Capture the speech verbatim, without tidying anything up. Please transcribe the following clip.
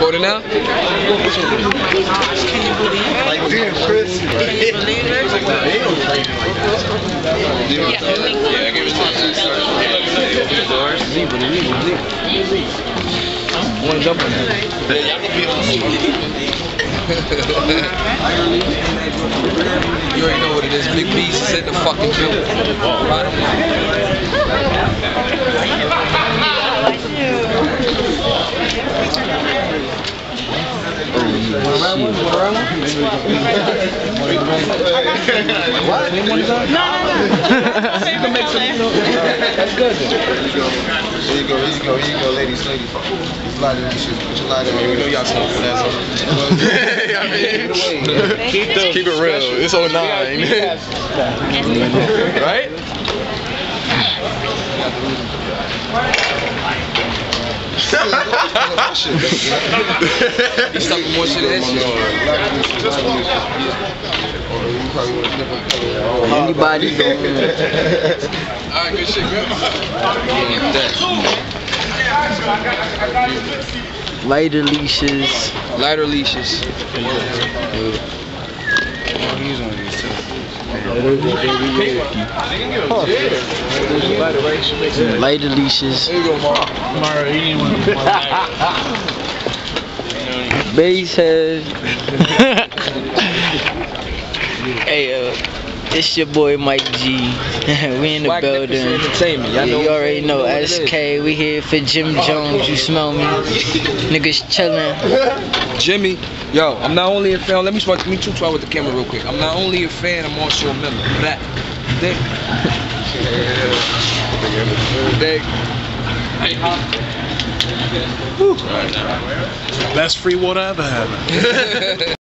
Recording now? Can you believe it? Like, damn, Chris. Can you believe it? Yeah, I give it to you. Doors. Leave it, leave it, leave it. Want to jump on that? Yeah, y'all can be on the You already know what it is. Big B's is in the fucking building. Bottom line. What? No, no, no. That's good then. Here you go, here you go, here you go, ladies, ladies. Slide in these shit. Put your light in. You know y'all smoke for that, so. Yeah, I mean, keep, keep it real. It's oh nine. Right? He's stuffing more shit in that shit. Anybody going? Alright, good shit, good. Lighter leashes. Lighter leashes. Lighter leashes. There you go, Mark. Base head. Hey, uh, it's your boy Mike G. We in the Swag building. Entertainment. Y'all Yeah, know you already know what it S K. is. We here for Jim Jones. You smell me? Niggas chillin'. Jimmy, yo, I'm not only a fan. Let me let me two try with the camera real quick. I'm not only a fan. I'm also a member. That, that. Dig. Best free water I ever had.